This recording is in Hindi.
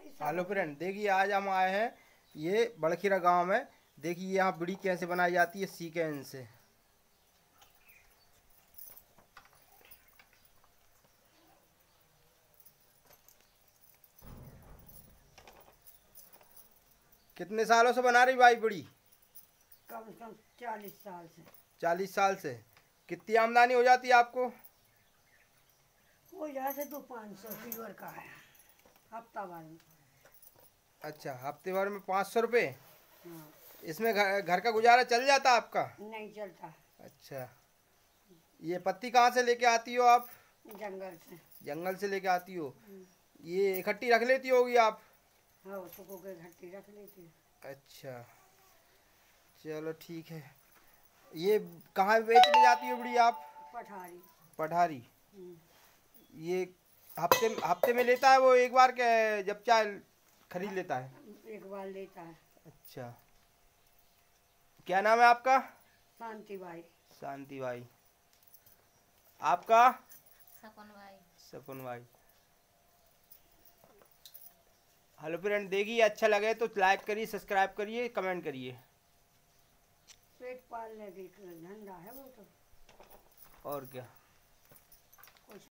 हेलो फ्रेंड, देखिए आज हम आए हैं ये बड़खीरा गांव में। देखिए यहाँ बीड़ी कैसे बनाई जाती है, सीखे इनसे। कितने सालों से बना रही भाई बीड़ी? कम से कम 40 साल से। 40 साल से। कितनी आमदनी हो जाती है आपको? हो जाए तो 500 सिल्वर का है हफ्ता भर में। अच्छा, हफ्ते भर में 500 रुपये। हाँ। इसमें घर का गुजारा चल जाता है आपका? नहीं चलता। अच्छा, ये पत्ती कहाँ से लेके आती हो आप? जंगल से। जंगल से लेके आती हो। ये इकट्ठी रख लेती होगी आप? हाँ, उसको के घट्टी रख लेती है। अच्छा, चलो ठीक है। ये कहाँ बेचने जाती हो बीड़ी आप? पठारी। पठारी। ये हफ्ते हफ्ते में लेता है वो एक बार के, जब चाहे खरीद लेता है? एक बार लेता है। अच्छा, क्या नाम है आपका? शांति भाई। शांति भाई। आपका? सपन भाई। सपन भाई। हेलो फ्रेंड, देखिए अच्छा लगे तो लाइक करिए, सब्सक्राइब करिए, कमेंट करिए। पेट पालने की धंधा है वो तो। और क्या।